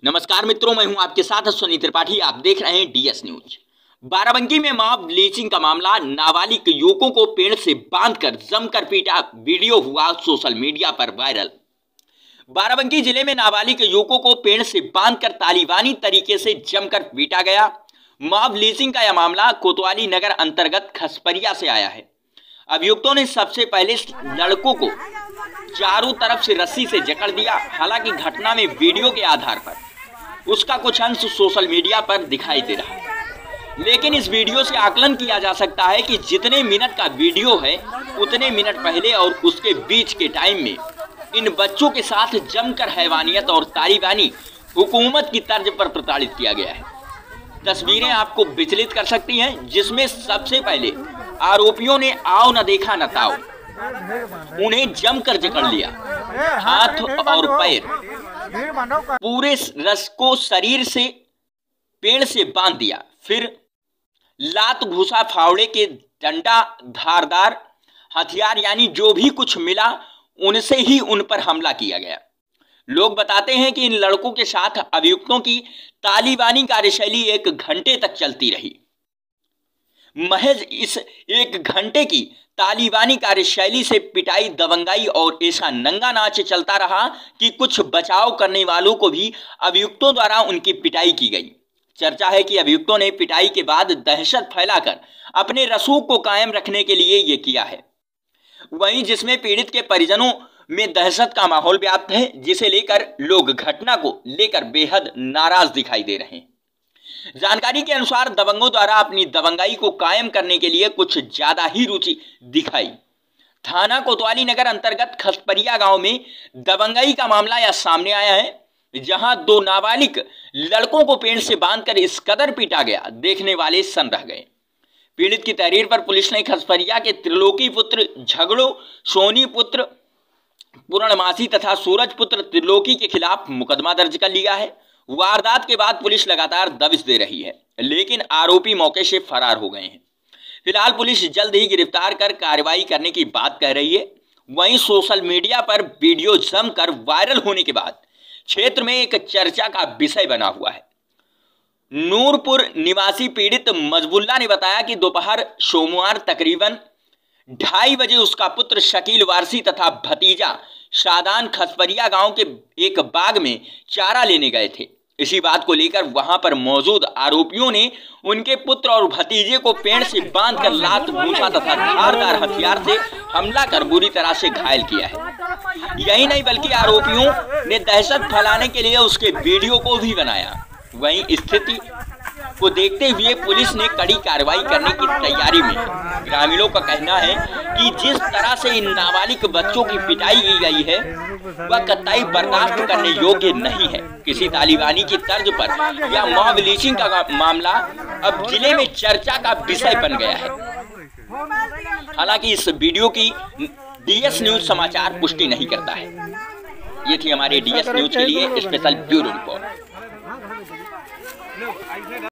नमस्कार मित्रों, मैं हूं आपके साथ अश्विनी त्रिपाठी। आप देख रहे हैं डीएस न्यूज। बाराबंकी में मॉब लिंचिंग का मामला, नाबालिग युवकों को पेड़ से बांधकर जमकर पीटा, वीडियो हुआ सोशल मीडिया पर वायरल। बाराबंकी जिले में नाबालिग युवकों को पेड़ से बांधकर तालिबानी तरीके से जमकर पीटा गया। मॉब लिंचिंग का यह मामला कोतवाली नगर अंतर्गत खसपरिया से आया है। अभियुक्तों ने सबसे पहले लड़कों को चारों तरफ से रस्सी से जकड़ दिया। हालांकि घटना में वीडियो के आधार पर उसका कुछ अंश सोशल मीडिया पर दिखाई दे रहा है, लेकिन इस वीडियो से आकलन किया जा सकता है कि जितने मिनट का वीडियो है उतने मिनट पहले और उसके बीच के टाइम में इन बच्चों के साथ जमकर हैवानियत और तालिबानी हुकूमत की तर्ज पर प्रताड़ित किया गया है। तस्वीरें आपको विचलित कर सकती हैं, जिसमें सबसे पहले आरोपियों ने आओ न देखा न ताओ, उन्हें जमकर जकड़ लिया, हाथ और पैर पूरे रस को शरीर से पेड़ से बांध दिया। फिर लात, घुसा, फावड़े के डंडा, धारदार हथियार यानी जो भी कुछ मिला उनसे ही उन पर हमला किया गया। लोग बताते हैं कि इन लड़कों के साथ अभियुक्तों की तालिबानी कार्यशैली 1 घंटे तक चलती रही। महज इस 1 घंटे की तालिबानी कार्यशैली से पिटाई, दबंगाई और ऐसा नंगा नाच चलता रहा कि कुछ बचाव करने वालों को भी अभियुक्तों द्वारा उनकी पिटाई की गई। चर्चा है कि अभियुक्तों ने पिटाई के बाद दहशत फैलाकर अपने रसूख को कायम रखने के लिए ये किया है। वहीं जिसमें पीड़ित के परिजनों में दहशत का माहौल व्याप्त है, जिसे लेकर लोग घटना को लेकर बेहद नाराज दिखाई दे रहे हैं। जानकारी के अनुसार दबंगों द्वारा अपनी दबंगाई को कायम करने के लिए कुछ ज्यादा ही रुचि दिखाई। थाना कोतवाली नगर अंतर्गत खसपरिया गांव में दबंगाई का मामला यह सामने आया है, जहां 2 नाबालिग लड़कों को पेड़ से बांधकर इस कदर पीटा गया, देखने वाले सन रह गए। पीड़ित की तहरीर पर पुलिस ने खसपरिया के त्रिलोकी पुत्र झगड़ो, सोनी पुत्र पूर्णमासी तथा सूरज पुत्र त्रिलोकी के खिलाफ मुकदमा दर्ज कर लिया है। वारदात के बाद पुलिस लगातार दबिश दे रही है, लेकिन आरोपी मौके से फरार हो गए हैं। फिलहाल पुलिस जल्द ही गिरफ्तार कर कार्रवाई करने की बात कह रही है। वहीं सोशल मीडिया पर वीडियो जमकर वायरल होने के बाद क्षेत्र में एक चर्चा का विषय बना हुआ है। नूरपुर निवासी पीड़ित मजबुल्ला ने बताया कि दोपहर सोमवार तकरीबन 2:30 बजे उसका पुत्र शकील वारसी तथा भतीजा शादान खसपरिया गांव के एक बाग में चारा लेने गए थे। इसी बात को लेकर वहां पर मौजूद आरोपियों ने उनके पुत्र और भतीजे को पेड़ से बांधकर लात, घूंसा तथा धारदार हथियार से हमला कर बुरी तरह से घायल किया है। यही नहीं बल्कि आरोपियों ने दहशत फैलाने के लिए उसके वीडियो को भी बनाया। वहीं स्थिति को देखते हुए पुलिस ने कड़ी कार्रवाई करने की तैयारी में है। ग्रामीणों का कहना है कि जिस तरह से इन नाबालिग बच्चों की पिटाई की गई है वह कतई बर्दाश्त करने योग्य नहीं है। किसी तालिबानी की तर्ज पर यह मॉब लिंचिंग का मामला अब जिले में चर्चा का विषय बन गया है। हालांकि इस वीडियो की डीएस न्यूज समाचार पुष्टि नहीं करता है। ये थी हमारे डीएस न्यूज के लिए स्पेशल ब्यूरो रिपोर्ट।